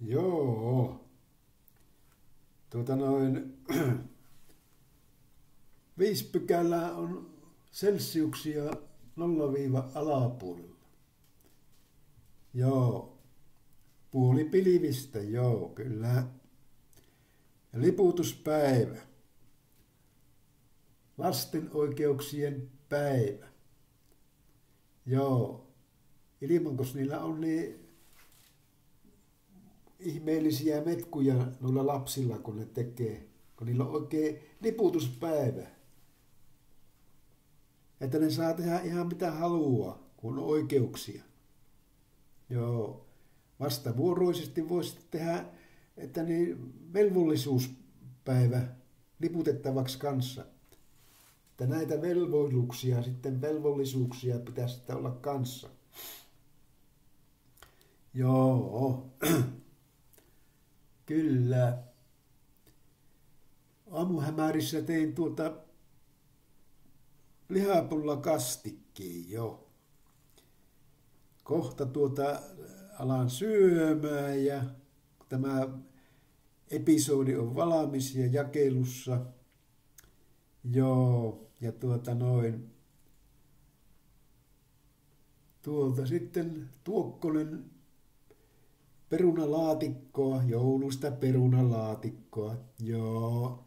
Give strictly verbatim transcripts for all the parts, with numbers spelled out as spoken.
Joo. Tuota noin, viisi pykälää on celsiuksia nolla alapuolella. Joo. Puoli pilvistä, joo, kyllä. Ja liputuspäivä. Lasten oikeuksien päivä. Joo. Ilmankos niillä on niin ihmeellisiä metkuja noilla lapsilla, kun ne tekee. Kun niillä on oikein liputuspäivä. Että ne saa tehdä ihan mitä haluaa, kun on oikeuksia. Joo. Vastavuoroisesti voisi tehdä, että niin velvollisuuspäivä liputettavaksi kanssa. Että näitä velvollisuuksia, sitten velvollisuuksia pitäisi sitten olla kanssa. Joo. Kyllä. Aamuhämärissä tein tuota lihapulla kastikkeen jo. Kohta tuota alan syömään ja tämä episodi on valmis ja jakelussa. Joo, ja tuota noin. Tuolta sitten Tuokkonen perunalaatikkoa, joulusta perunalaatikkoa. Joo.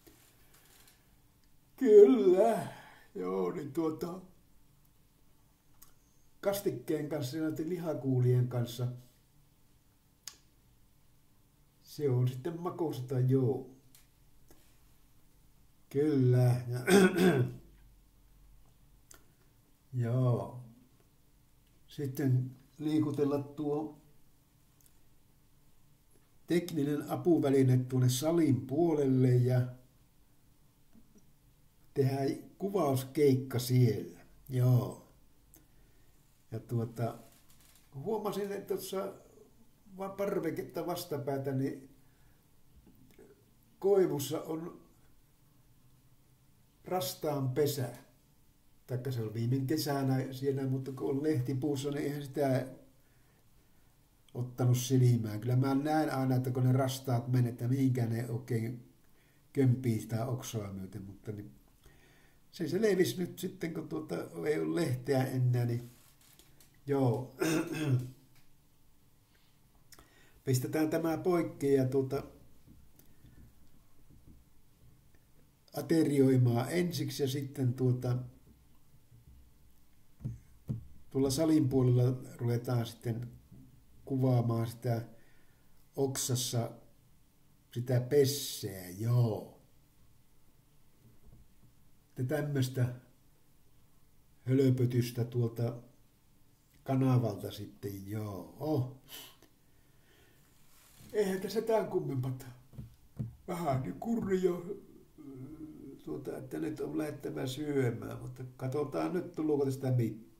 Kyllä. Joo, niin tuota kastikkeen kanssa ja lihakuulien kanssa. Se on sitten makuista, joo. Kyllä. Joo. Sitten liikutella tuo tekninen apuväline tuonne salin puolelle ja tehdä kuvauskeikka siellä. Joo. Ja tuota, huomasin, että tuossa parveketta vastapäätä, niin koivussa on rastaan pesä. Taikka se on viime kesänä siellä, mutta kun on lehtipuussa, niin eihän sitä ottanut silmään. Kyllä mä näen aina, että kun ne rastaat menee, että mihinkään ne oikein kömpii sitä oksaa myöten, mutta niin se selvisi nyt sitten, kun tuota ei ole lehteä enää, niin joo. Pistetään tämä poikki ja tuota aterioimaan ensiksi ja sitten tuota tuolla salin puolella ruvetaan sitten kuvaamaan sitä oksassa sitä pesseä, joo. Ja tämmöistä hölöpötystä tuolta kanavalta sitten, joo. Oh. Eihän tässä tämän kummempata. Vähän niin kurri jo, tuota, että nyt on lähettävä syömään, mutta katsotaan nyt, tuleeko tästä mitään.